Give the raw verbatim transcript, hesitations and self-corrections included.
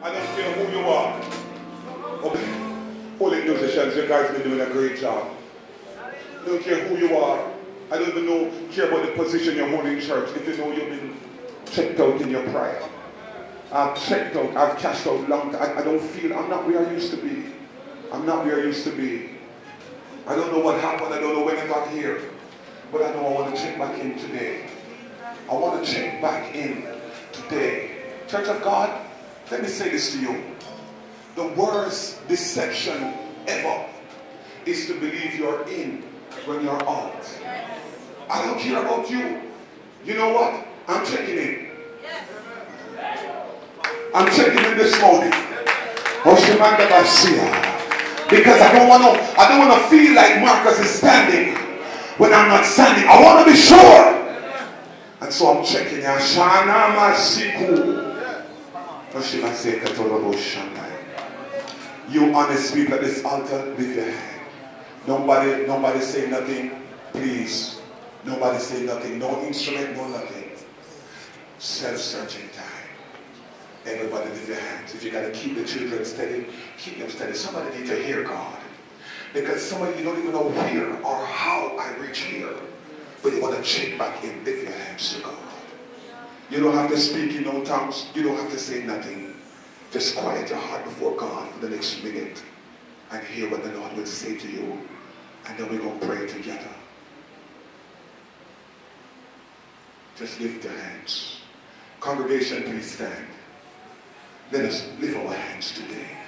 I don't care who you are. Okay. Holy musicians, you guys have been doing a great job. I don't care who you are. I don't even know, care about the position you're holding in church. If you know you've been checked out in your pride. I've checked out, I've cashed out long time. I, I don't feel, I'm not where I used to be. I'm not where I used to be. I don't know what happened. I don't know when I got here. But I know I want to check back in today. I want to check back in today. Church of God, let me say this to you. The worst deception ever is to believe you're in when you're out. I don't care about you. You know what? I'm checking in. I'm checking in this morning. Because I don't want to I don't want to feel like Marcus is standing when I'm not standing. I want to be sure. And so I'm checking. You honest people at this altar, lift your hand. Nobody, nobody say nothing, please. Nobody say nothing. No instrument, no nothing. Self-searching time. Everybody lift your hands. If you got to keep the children steady, keep them steady. Somebody need to hear God. Because some of you don't even know where or how I reach here. But you want to check back in. Lift your hands to God. You don't have to speak in no tongues. You don't have to say nothing. Just quiet your heart before God for the next minute and hear what the Lord will say to you. And then we're going to pray together. Just lift your hands. Congregation, please stand. Let us lift our hands today.